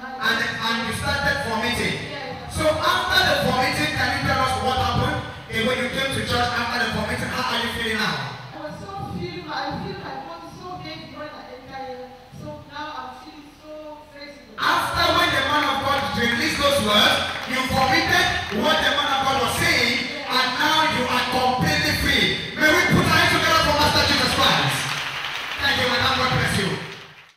And you started vomiting. So after the vomiting, can you tell us what happened? And when you came to church after the vomiting, how are you feeling now? I was so feeling, I feel my body so heavy when I enter here. So now I'm feeling so flexible. After when the man of God released those words, you vomited what the man of God was saying.